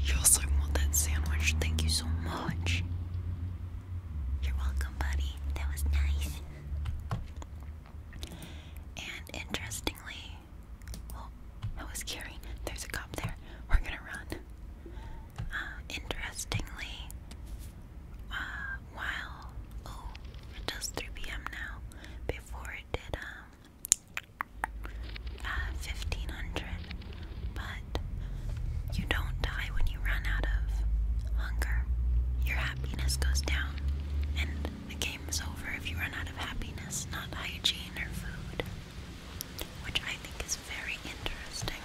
You also want that sandwich. Thank you so much. You're welcome, buddy. That was nice. And interestingly, well, I was carrying. There's a cop there. We're gonna run. Interestingly, it does 3 p.m. now. Before it did 1500. But you don't die when you run out of hunger. Your happiness goes down, and the game is over if you run out of happiness, not hygiene or food, which I think is very interesting.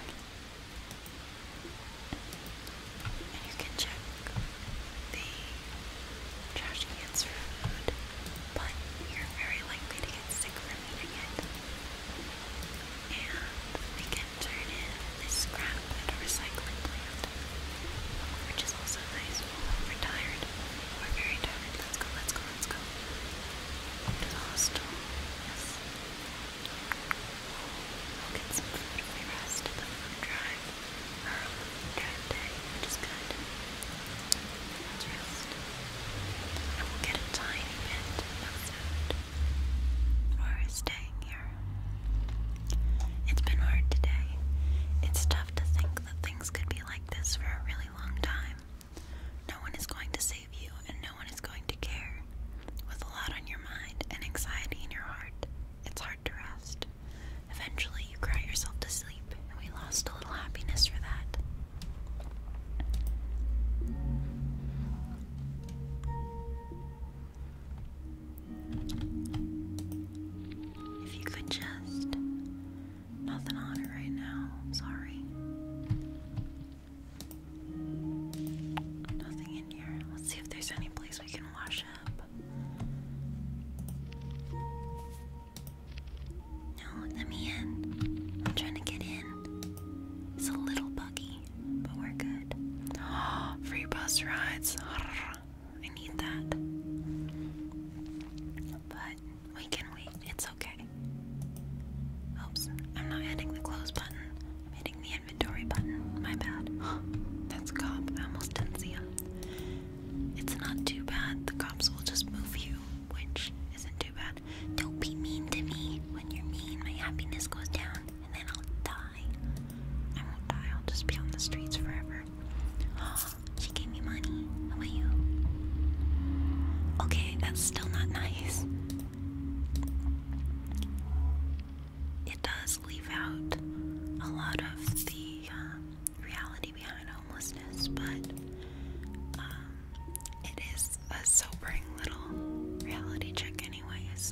And you can check the trash cans for food, but you're very likely to get sick from eating it. And we can turn in this scrap at a recycling plant, which is also nice. We're tired. We're very tired. Let's go, let's go, let's go. To the hostel. Yes. We'll get some food if we rest at the food drive. Or on the food drive day, which is good. Let's rest. And we'll get a tiny bit of food for staying here. It's been hard today. It's tough to think that things could be like this for a really long time. No one is going to save you, and no one is going to care. With a lot on your mind and anxiety in your heart, it's hard to rest. Eventually, you cry yourself to sleep, and we lost a little happiness for that. If you could just... Nothing on it right now. I'm sorry. Nothing in here. Let's see if there's any place we can wash up. No, let me in. I'm trying to get in. It's a little buggy, but we're good. Free bus rides. I need that. But we can wait. It's okay. Oops, I'm not hitting the close button. I'm hitting the inventory button. My bad. That's a cop. I almost didn't see him. It's not too bad. The cops will just move you, which isn't too bad. Don't be mean to me. When you're mean, my happiness goes down, and then I'll die. I won't die. I'll just be on the streets forever. She gave me money. How about you? Okay, that's still not nice. It does leave out a lot of the reality behind homelessness, but it is a sobering little reality check anyways.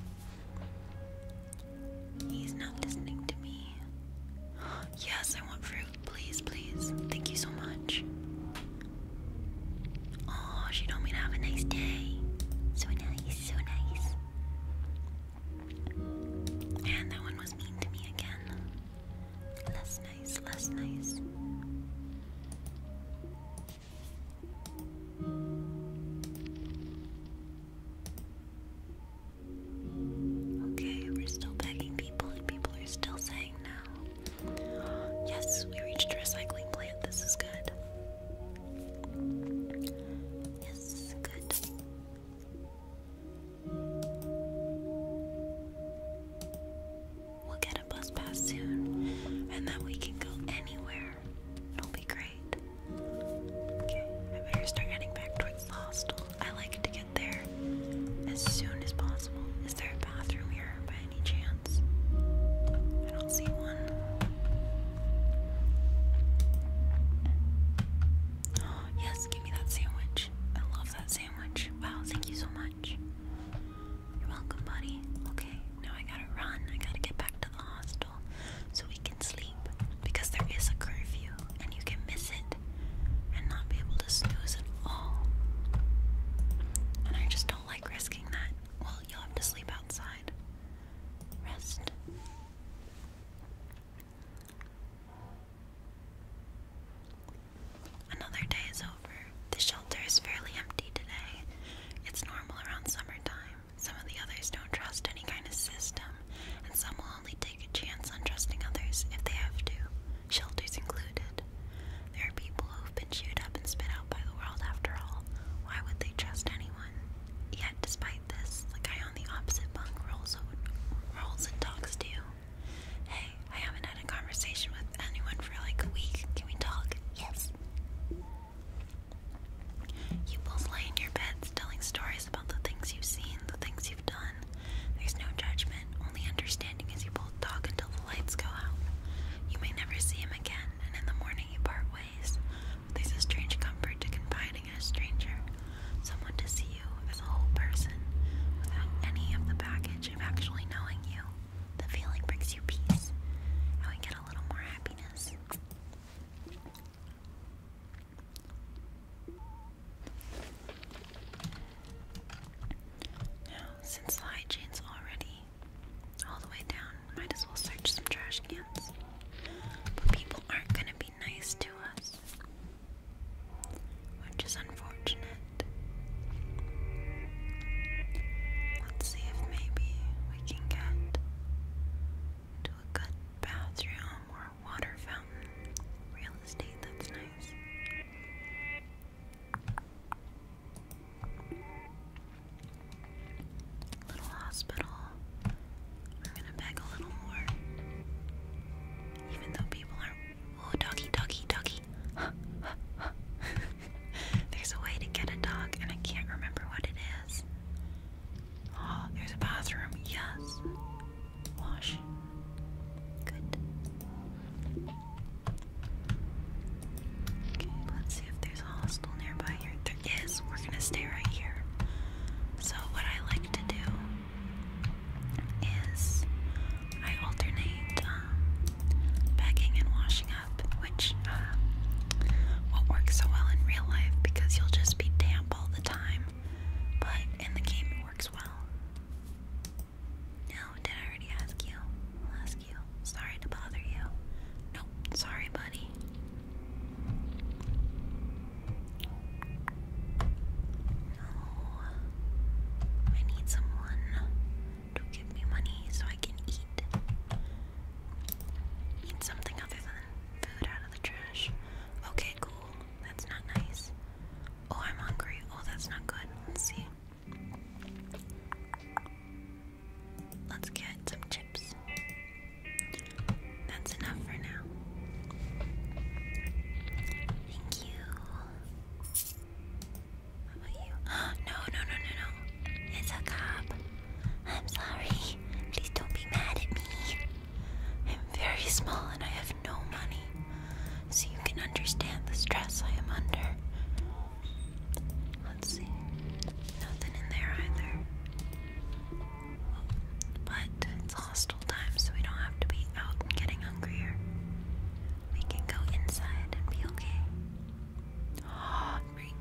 He's not listening to me. Yes, I want fruit. Please, please. Thank you so much. Oh, she told me to have a nice day. So nice, so nice. And that one was mean to me again. Less nice, less nice. Okay, we're still begging people, and people are still saying no. Yes, we reached a recycling plant. This is good. Yes, good.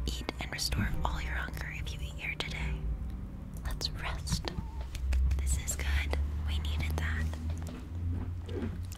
eat and restore all your hunger if you eat here today. Let's rest. This is good. We needed that.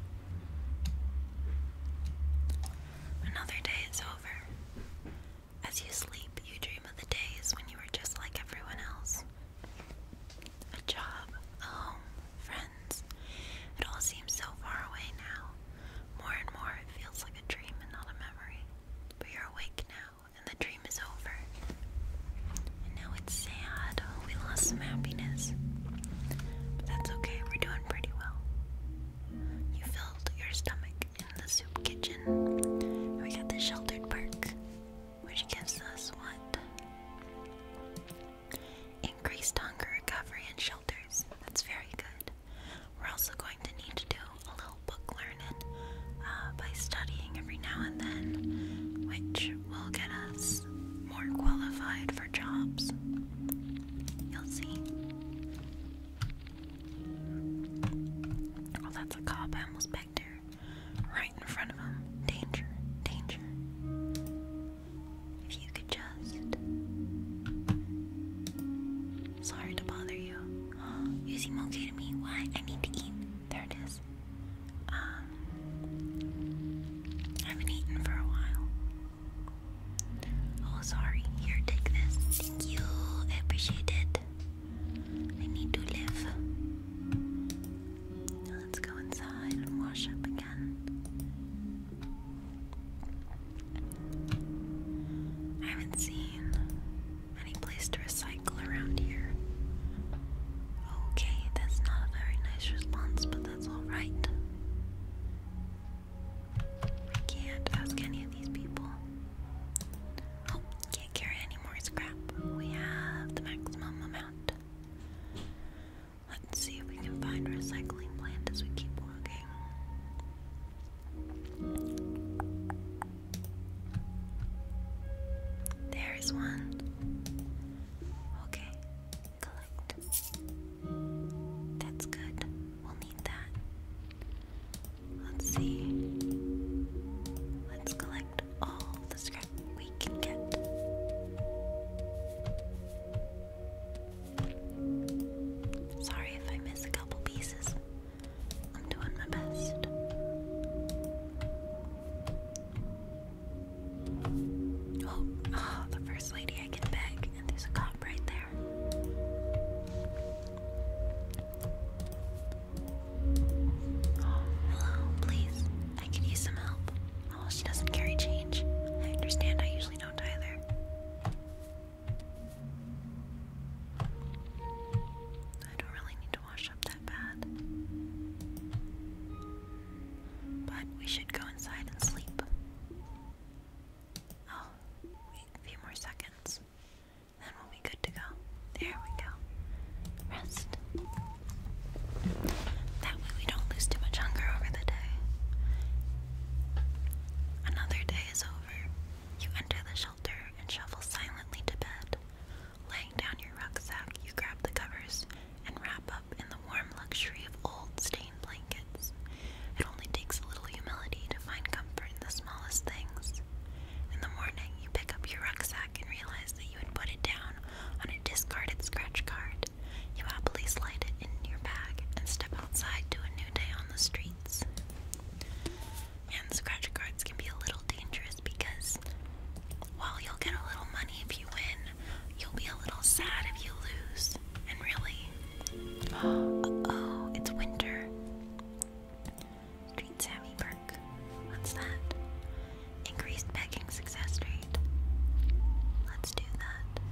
Another day is over. As you sleep, you dream of the days when you were just like everyone else. A job, a home, friends. It all seems so far away now. More and more, it feels like a dream and not a memory. But you're awake now, and the dream is over. And now it's sad. We lost some happiness. But that's okay, we're doing pretty well. You filled your stomach in the soup kitchen. And we got the sheltered perk, which gives us what? Increased hunger recovery and shelters. That's very good. We're also going to need to do a little book learning by studying every now and then, which will get us more qualified for jobs. You'll see. Oh, that's a cop. I almost pegged her. Right in front of him. Danger, danger. If you could just... Sorry to bother you. You seem okay to me. Why? I need to eat. There it is. I haven't eaten for a while. Oh, sorry. Here, take this. Thank you. I appreciate it. I need to live. Now let's go inside and wash up again. I haven't seen any place to recycle around here. Okay, that's not a very nice response, but that's alright. I can't ask any of these people. Oh, can't carry any more scrap. We have the maximum amount. Let's see if we can find a recycling plant as we keep walking. There's one. Okay, collect. That's good. We'll need that. Let's see. Let's collect all the scrap we can get. Sorry if I miss a couple pieces. I'm doing my best. Oh, the first lady I can beg, and there's a cop right there. Oh, hello, please. I could use some help. Oh, she doesn't carry change. I understand, I usually don't either. I don't really need to wash up that bad. But we should go inside and sleep. Oh, wait a few more seconds. Then we'll be good to go. There we go. Rest. That way we don't lose too much hunger over the day. Another day is over. You enter the shelter and shuffle silently to bed. Laying down your rucksack, you grab the covers and wrap up in the warm luxury of old stained blankets. It only takes a little humility to find comfort in the smallest things. In the morning, you pick up your rucksack and realize that you had put it down on a discarded scratch card. You happily slide it in your bag and step outside to a new day on the streets. And scratch cards can be a little dangerous because while you'll get a little money if you win, you'll be a little sad if you lose. And really, uh-oh, it's winter. Street Savvy perk. What's that? Increased begging success rate. Let's do that.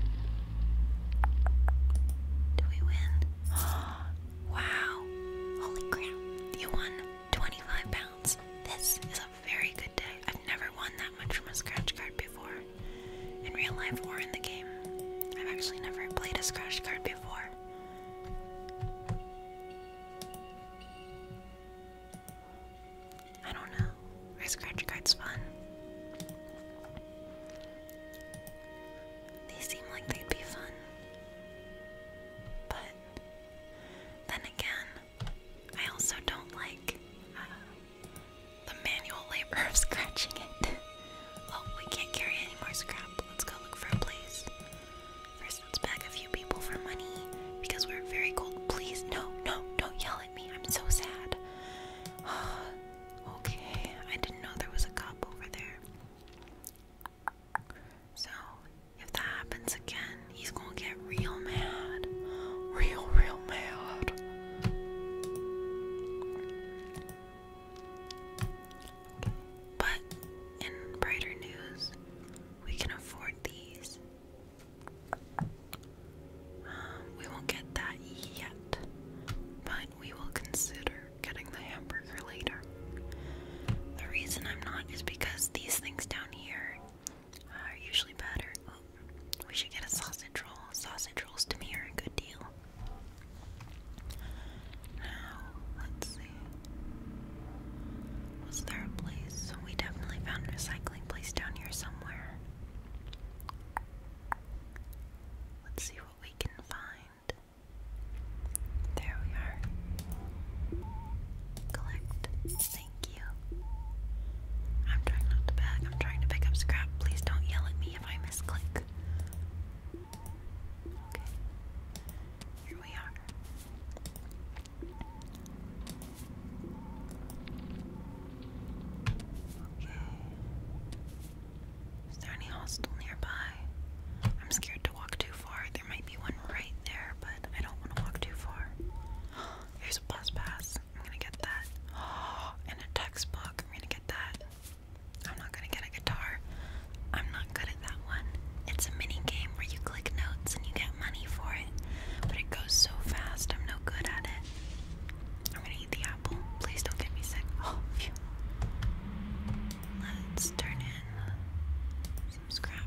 Do we win? Wow. Holy crap. You won 25 pounds. This is a very good day. I've never won that much from a scratch card before. In real life or in the game. I've actually never played a scratch card before. I don't know. Are scratch cards fun? These seem like they'd be fun. But then again, I also don't like the manual labor of scratching it. Oh, we can't carry any more scrap. Let's go.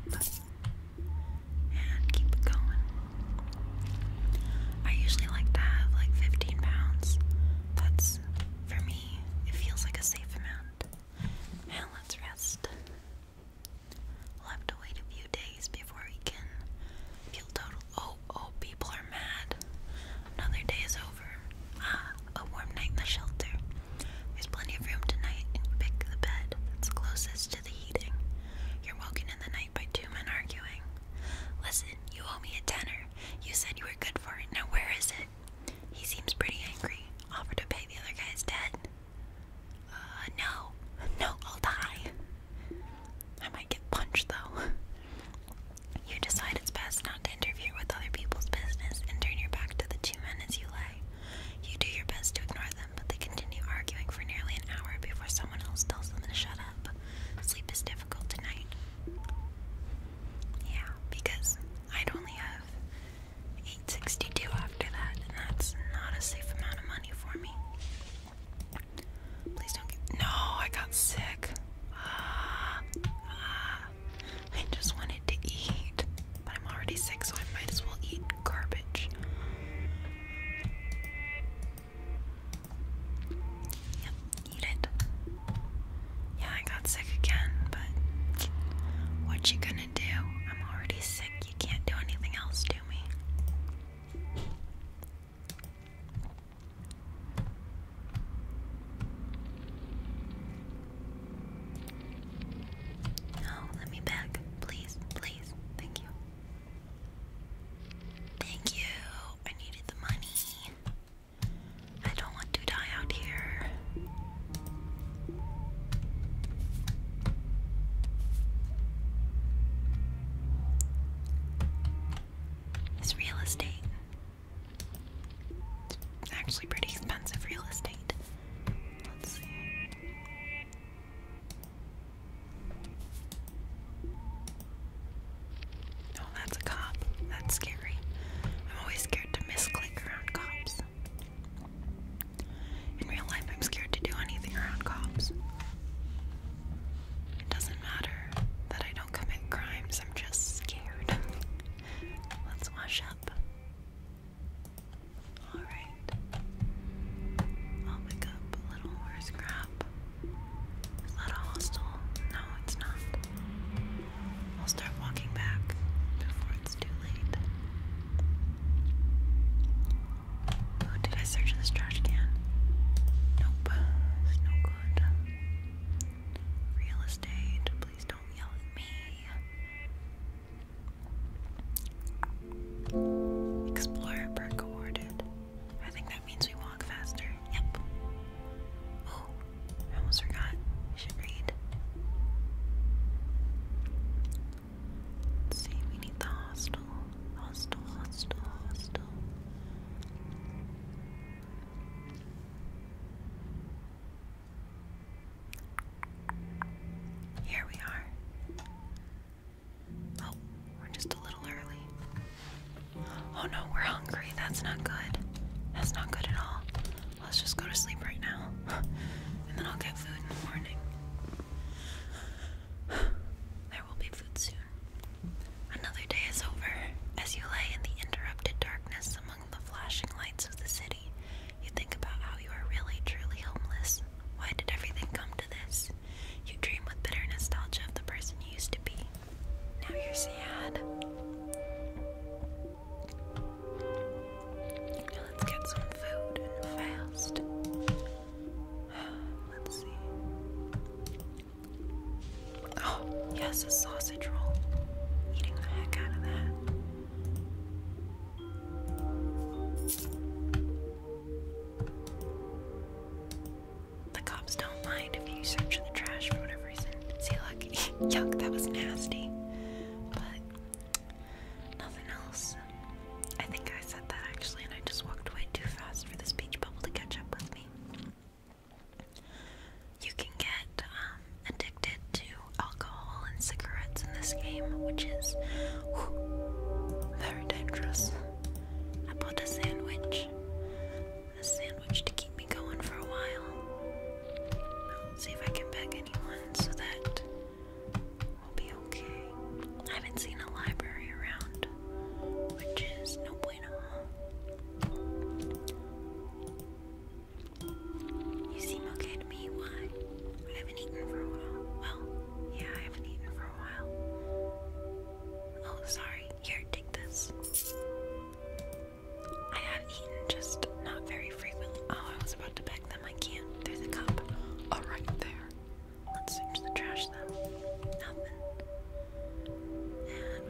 and keep it going. I usually like to have like 15 pounds. That's, for me, it feels like a safe amount. And let's rest. We'll have to wait a few days before we can feel total. Oh, people are mad. Another day is over. A warm night in the shelter. There's plenty of room tonight, and pick the bed that's closest to the heating. You're woken in the night by two men arguing. Listen, you owe me a tenner. You said you were good for it. Now where is it? He seems pretty angry. Offer to pay the other guy's debt. No, I'll die. I might get punched though. You decide it's best not to interfere with other people's business and turn your back to the two men as you lay. You do your best to ignore them, but they continue arguing for nearly an hour before someone else tells them to shut up. Sleep is difficult tonight. Yeah, because I'd only have $8.62 after that, and that's not a safe amount of money for me. Please don't get— No, I got sick. I just wanted to eat, but I'm already sick, so I might as well eat garbage. Yep, eat it. Yeah, I got sick again, but what you gonna do? I'm already sick. You can't do anything else to me. No, let me beg. Please, please. Thank you. Thank you. I needed the money. I don't want to die out here. It's real estate. It's actually pretty expensive real estate. Let's see. Oh, that's a cop. That's scary. I'm always scared to misclick around cops. In real life, I'm scared to do anything around cops. It doesn't matter that I don't commit crimes, I'm just scared. Let's wash up. Alright. I'll pick up a little more scrap. Is that a hostel? No, it's not. I'll start walking back before it's too late. Oh, did I search this trash can? Nope. It's no good. Real estate. Please don't yell at me. Explorer perk awarded. I think that means we walk faster. Yep. Oh, I almost forgot. We should read. Let's see, we need the hostel. Hostel. Here we are. Oh, we're just a little early. Oh no, we're hungry. That's not good. That's not good at all. Let's just go to sleep right now. And then I'll get food in the morning. There will be food soon. Another day is over. As you lay in the interrupted darkness among the flashing lights of the city, you think about how you are really, truly homeless. Why did everything come to this? You dream with bitter nostalgia of the person you used to be. Now you're sad. Now let's get some food and fast. Let's see. Oh, yes, a sausage roll. Eating the heck out of that. The cops don't mind if you search the trash for whatever reason. See, look. Yuck, that was nasty. But nothing else. I think I said that actually, and I just walked away too fast for the speech bubble to catch up with me. You can get addicted to alcohol and cigarettes in this game, which is very dangerous. I bought a sandwich to keep me going for a while. Let's see if I can beg anyone so that we'll be okay. I have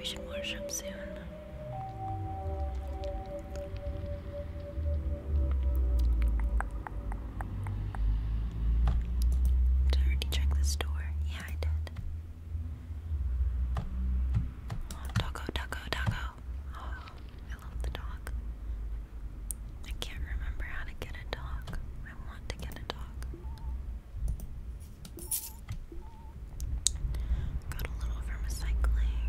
should wash up soon. Did I already check this door? Yeah, I did. Oh, doggo, doggo, doggo. Oh, I love the dog. I can't remember how to get a dog. I want to get a dog. Got a little for recycling.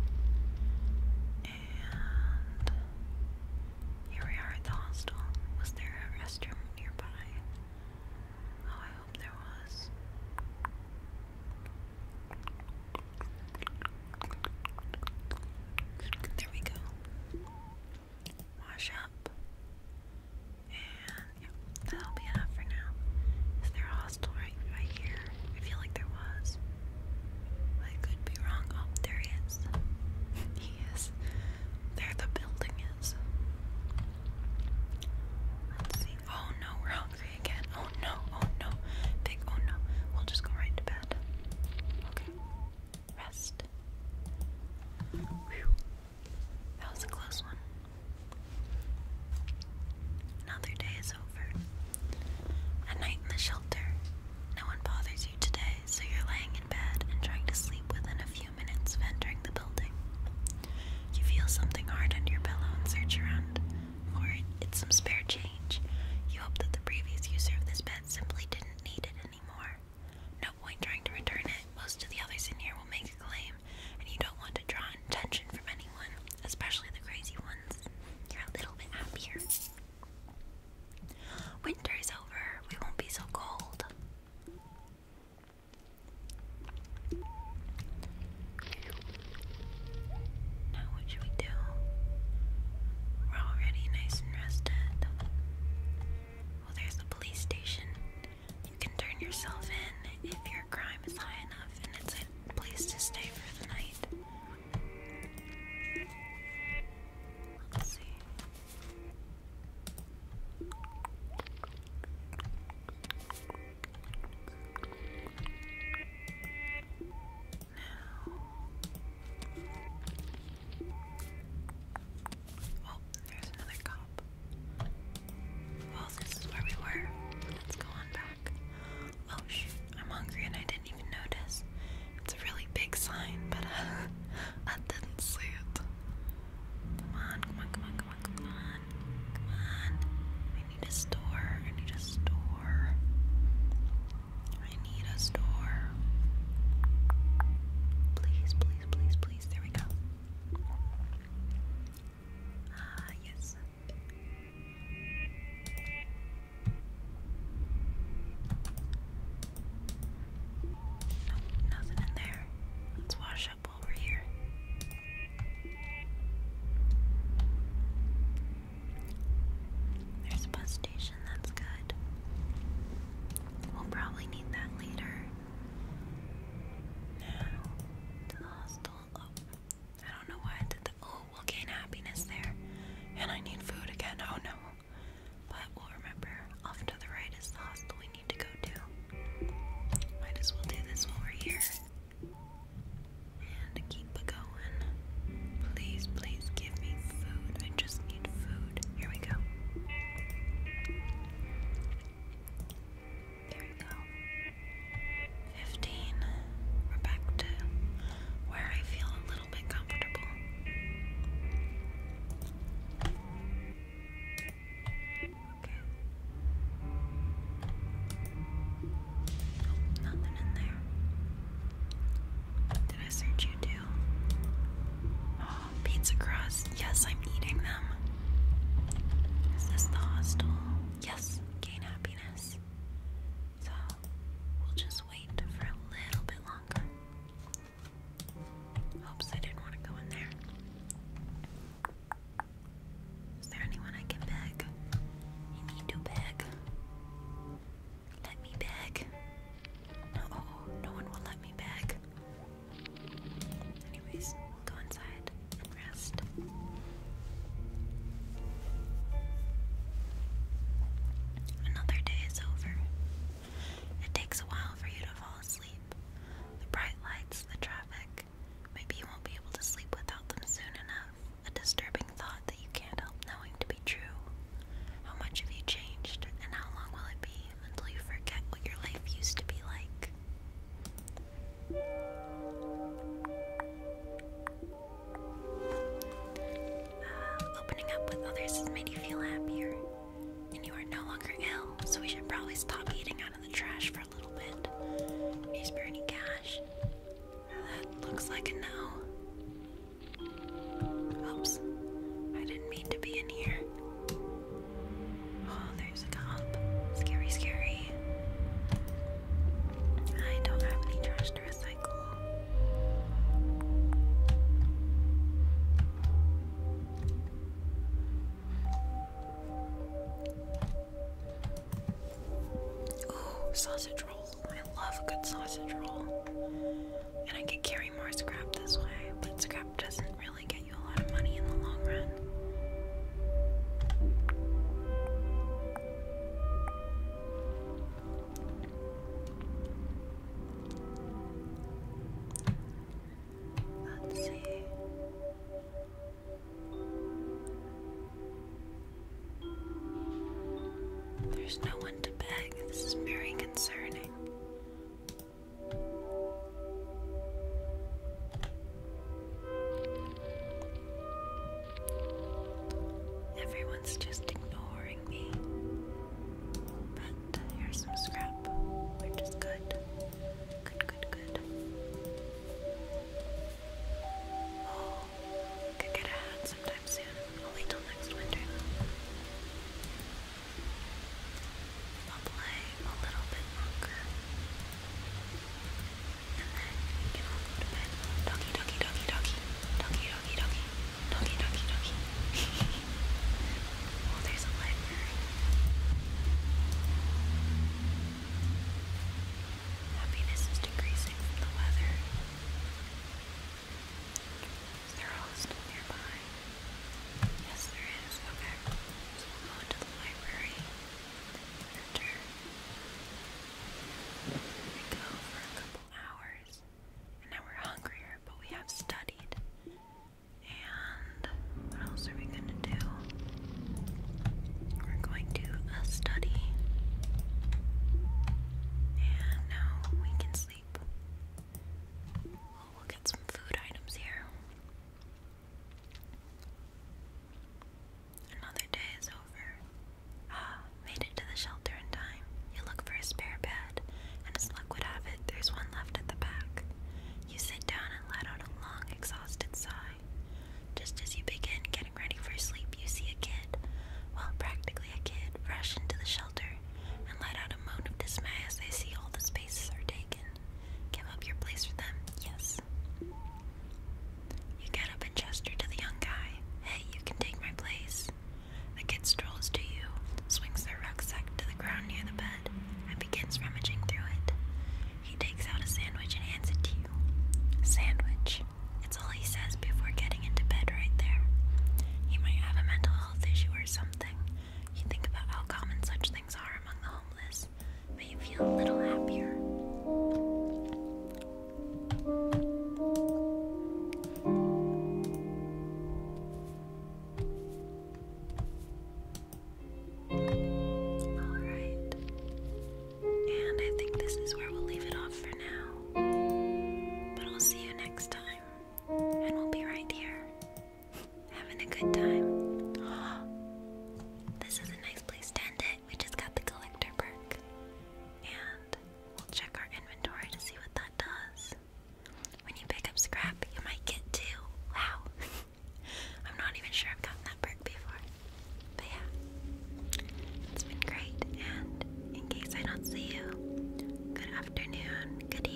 And here we are at the hostel. Was there a restroom nearby? Oh, I hope there was. There we go. Wash up. And yep, that'll be enough for now. Is there a hostel right here? I feel like there was. I could be wrong. Oh, there he is. He is. There the building is. Let's see. Oh no, we're hungry again. Oh no, oh no. Big oh no. We'll just go right to bed. Okay. Rest. Whew. That was a close one. Another day is over. A night in the shelter. No one bothers you today, so you're laying in bed and trying to sleep within a few minutes of entering the building. You feel something hard under your pillow and search around for it. It's some spare change. You hope that the previous user of this bed simply didn't need it anymore. No point trying to return it. Most of the others in here will make a claim, and you don't want to draw attention from anyone, especially the crazy ones. You're a little bit happier. Winter is over. We won't be so cold. Now what should we do? We're already nice and rested. Well, there's the police station. You can turn yourself in if your crime is high enough and it's a place to stay for the night. Let's see. Oh, there's another cop. Well, this is where we were. Let's go on back. Oh shoot, I'm hungry and I didn't even notice. It's a really big sign, but I didn't see it. Come on, come on, come on, come on, come on. Come on. I need a store. I need a store. I need a store. Please, please, please, please. There we go. Ah, yes. Nope, nothing in there. Let's wash up while we're here. There's a bus station, that's good. We'll probably need that later. Now, to the hostel. Oh, I don't know why I did that. Oh, we'll gain happiness there. And I need food again. Oh no. But we'll remember, off to the right is the hostel we need to go to. Might as well do this while we're here. And keep it going. Please, please give me food. I just need food. Here we go. There we go. 15. We're back to where I feel a little bit comfortable. Okay. Oh, nothing in there. Did I search you too? Oh, pizza crust. Yes, I'm eating them. Is this the hostel? Yes, gain happiness. So, we'll just wait for a little bit longer. Oops, I didn't want to go in there. Is there anyone I can beg? I need to beg. Let me beg. No, no one will let me beg. Anyways, we'll go inside and rest. sausage roll. I love a good sausage roll. And I could carry more scrap this way, but scrap doesn't really get you a lot of money in the long run. Let's see. There's no one to beg. This is very concerning. Everyone's just ignoring me. But here's some scrap, which is good. Good. Oh, could get a hat sometime soon. I'll wait till next winter though. I'll play a little bit longer. And then we can all go to bed. Doggy. Oh, there's a library. Happiness is decreasing from the weather. Is there a hostel nearby? Yes, there is. Okay. So we'll go into the library. Enter. We go for a couple hours. And now we're hungrier, but we have studied. And what else are we gonna do? We're going to study. And now we can sleep. We'll get some food items here. Another day is over. Made it to the shelter in time. You look for a spare bed, and as luck would have it, there's one left at the back. You sit down and let out a long, exhausted sigh. Just as you begin getting ready for sleep, you see a kid, well, practically a kid, rush into the shelter and let out a moan of dismay as they see all the spaces are taken. Give up your place for them? Yes. You get up and gesture to the young guy. Hey, you can take my place. The kid strolls to you, swings their rucksack to the ground near the bed, and begins rummaging through it. He takes out a sandwich and hands it to you. Sandwich. It's all he says before getting into bed right there. He might have a mental health issue or something. You think about how common such things are among the homeless, but you feel a little happier. Alright. And I think this is where we'll leave it off for now. But we'll see you next time. And we'll be right here. Having a good time. This is a nice place to end it. We just got the collector perk. And we'll check our inventory to see what that does. When you pick up scrap, you might get 2. Wow. I'm not even sure I've gotten that perk before. But yeah. It's been great. And in case I don't see you, good afternoon, good